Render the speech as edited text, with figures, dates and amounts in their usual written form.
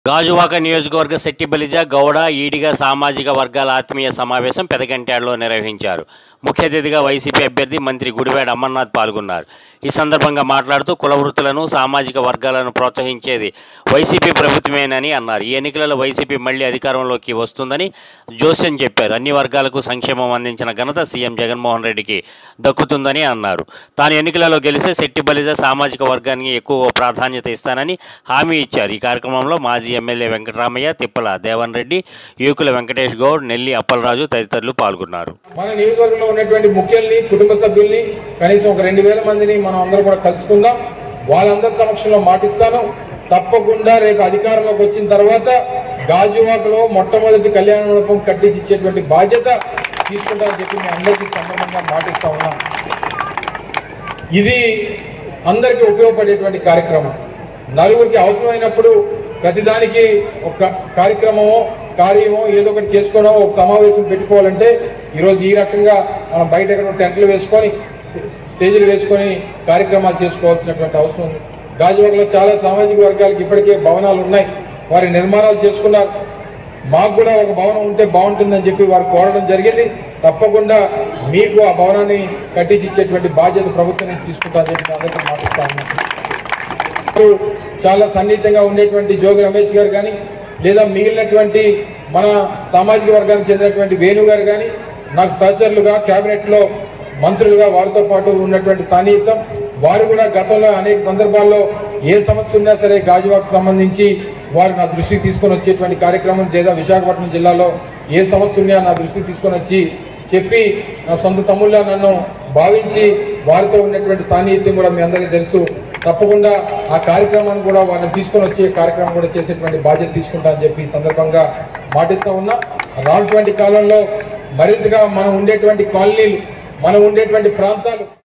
గాజువాక నియోజకవర్గ శెట్టిబలిజ గౌడ ఈడిగ సామాజిక వర్గాల ఆత్మీయ సమావేశం పెదగంట్యాడలో నిర్వహించారు. ముఖ్య అతిథిగా వైసీపీ అభ్యర్థి మంత్రి గుడివాడ అమర్నాథ్ పాల్గొన్నారు. ఈ సందర్భంగా మాట్లాడుతూ కుల వృత్తులను సామాజిక వర్గాలను ప్రోత్సహించేది వైసీపీ ప్రభుత్వమేనని అన్నారు. ఈ ఎన్నికలలో వైసీపీ మళ్లీ అధికారంలోకి వస్తుందని జోస్యం చెప్పారు. అన్ని వర్గాలకు సంక్షేమం అందించిన ఘనత సీఎం జగన్మోహన్ రెడ్డికి దక్కుతుందని అన్నారు. తాను ఎన్నికలలో గెలిస్తే శెట్టిబలిజ సామాజిక వర్గానికి ఎక్కువ ప్రాధాన్యత ఇస్తానని హామీ ఇచ్చారు. ఈ కార్యక్రమంలో మాజీ ఎమ్మెల్యే వెంకటరామయ్య, తిప్పల దేవన్ రెడ్డి, యువకుల వెంకటేష్ గౌడ్, నెల్లి అప్పలరాజు తదితరులు పాల్గొన్నారు. మన నియోజకవర్గంలో ఉన్నటువంటి ముఖ్యుల్ని, కుటుంబ సభ్యుల్ని కనీసం ఒక 2000 మందిని మనం అందరూ కూడా కలుసుకుందాం. వాళ్ళందరి సమక్షంలో మాటిస్తాను, తప్పకుండా రేపు అధికారంలోకి వచ్చిన తర్వాత గాజువాకలో మొట్టమొదటి కళ్యాణ మండపం కట్టించేటువంటి బాధ్యత తీసుకుంటామని చెప్పి మీ అందరికీ సందర్భంగా మాటిస్తా ఉన్నాం. ఇది అందరికీ ఉపయోగపడేటువంటి కార్యక్రమం. నలుగురికి అవసరమైనప్పుడు ప్రతిదానికి ఒక కార్యమో ఏదో ఒకటి చేసుకోవడం, ఒక సమావేశం పెట్టుకోవాలంటే ఈరోజు ఈ రకంగా మనం బయట ఎక్కడ టెంట్లు వేసుకొని, స్టేజీలు వేసుకొని కార్యక్రమాలు చేసుకోవాల్సినటువంటి అవసరం ఉంది. గాజువాకలో చాలా సామాజిక వర్గాలకు ఇప్పటికే భవనాలు ఉన్నాయి, వారి నిర్మాణాలు చేసుకున్నారు. మాకు కూడా ఒక భవనం ఉంటే బాగుంటుందని చెప్పి వారు కోరడం జరిగింది. తప్పకుండా మీకు ఆ భవనాన్ని కట్టించేటువంటి బాధ్యత ప్రభుత్వం నుంచి తీసుకుంటారని చెప్పి అందరికీ మాటిస్తాను. చాలా సన్నిహితంగా ఉండేటువంటి జోగి రమేష్ గారు కానీ, లేదా మిగిలినటువంటి మన సామాజిక వర్గానికి చెందినటువంటి వేణు గారు కానీ నాకు సహచరులుగా, క్యాబినెట్లో మంత్రులుగా వారితో పాటు ఉన్నటువంటి సాన్నిహిత్యం. వారు కూడా గతంలో అనేక సందర్భాల్లో ఏ సమస్య ఉన్నా సరే గాజువాకు సంబంధించి వారు నా దృష్టికి తీసుకొని వచ్చేటువంటి కార్యక్రమం, లేదా విశాఖపట్నం జిల్లాలో ఏ సమస్య ఉన్నా నా దృష్టికి తీసుకొని వచ్చి చెప్పి నా సొంత తమ్ముళ్ళ నన్ను భావించి వారితో ఉన్నటువంటి సాన్నిహిత్యం కూడా మీ అందరికీ తెలుసు. తప్పకుండా ఆ కార్యక్రమాన్ని కూడా వారిని తీసుకొని వచ్చే కార్యక్రమం కూడా చేసేటువంటి బాధ్యత తీసుకుంటా అని చెప్పి ఈ సందర్భంగా మాటిస్తూ ఉన్నా. రానున్నటువంటి కాలంలో మరింతగా మనం ఉండేటువంటి కాలనీలు, మనం ఉండేటువంటి ప్రాంతాలు